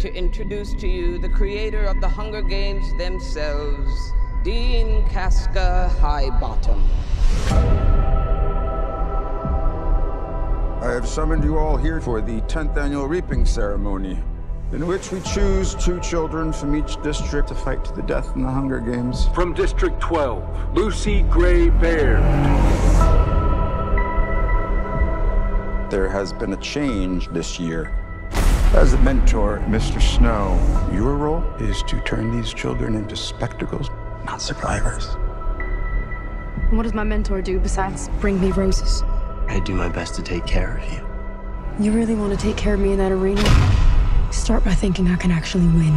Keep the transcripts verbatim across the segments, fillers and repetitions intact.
to introduce to you the creator of the Hunger Games themselves, Dean Casca Highbottom. I have summoned you all here for the tenth annual reaping ceremony, in which we choose two children from each district to fight to the death in the Hunger Games. From District twelve, Lucy Gray Baird. There has been a change this year. As a mentor, Mister Snow, your role is to turn these children into spectacles, not survivors. What does my mentor do besides bring me roses? I do my best to take care of you. You really want to take care of me in that arena? Start by thinking I can actually win.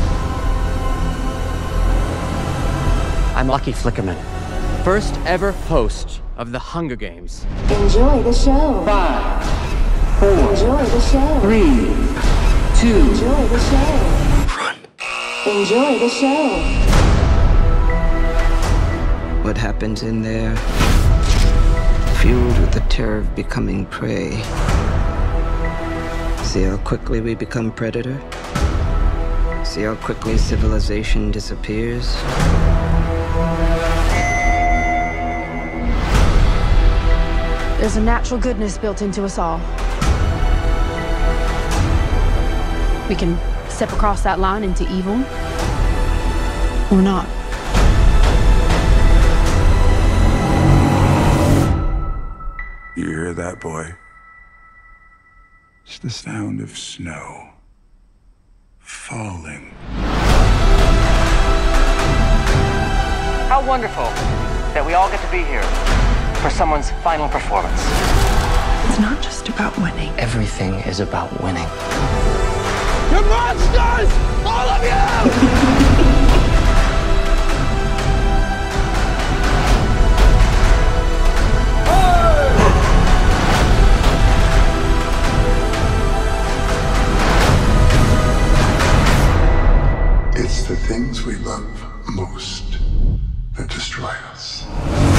I'm Lucky Flickerman, first ever host of the Hunger Games. Enjoy the show. Five, four, Enjoy the show. three, two, Enjoy the show. run. Enjoy the show. What happens in there, fueled with the terror of becoming prey. See how quickly we become predator? See how quickly civilization disappears? There's a natural goodness built into us all. We can step across that line into evil, or not. You hear that, boy? It's the sound of snow falling. How wonderful that we all get to be here for someone's final performance. It's not just about winning. Everything is about winning. You're monsters! All of you! It's the things we love most that destroy us.